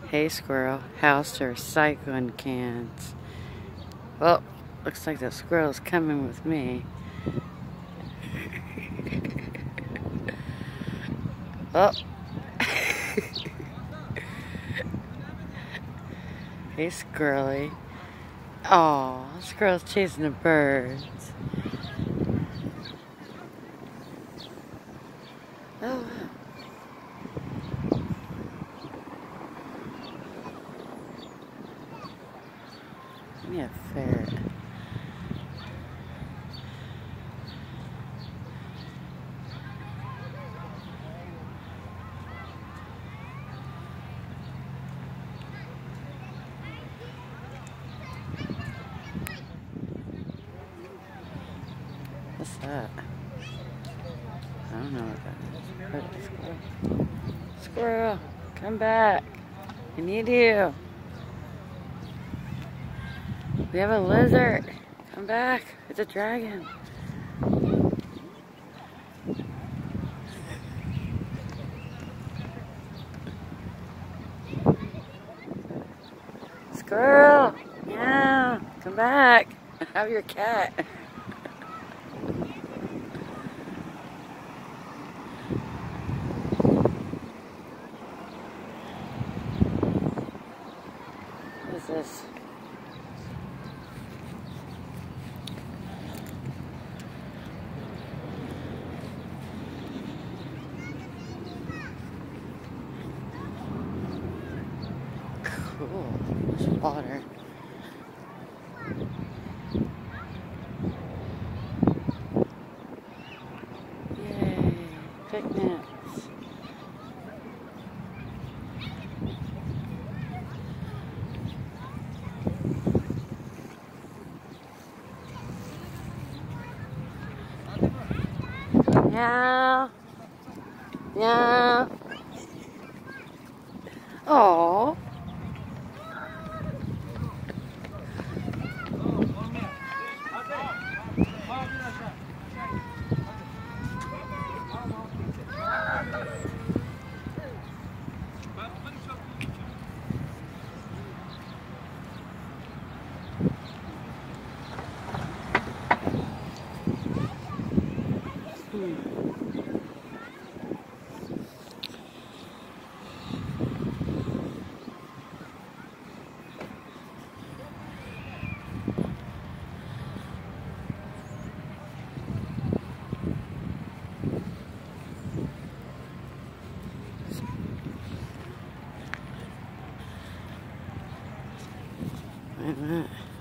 Hey squirrel, house to recycling cans. Well, looks like the squirrel's coming with me. Oh. Hey squirrely. Oh, squirrel's chasing the birds. Oh wow. Give me a ferret. What's that? I don't know what that is. Squirrel. Squirrel, come back. I need you. We have a lizard. Come back. It's a dragon. Squirrel. Yeah. Come back. I have your cat. What is this? Cool. There's water. Yay. Picnics. Meow. Meow. Oh. Wait a minute.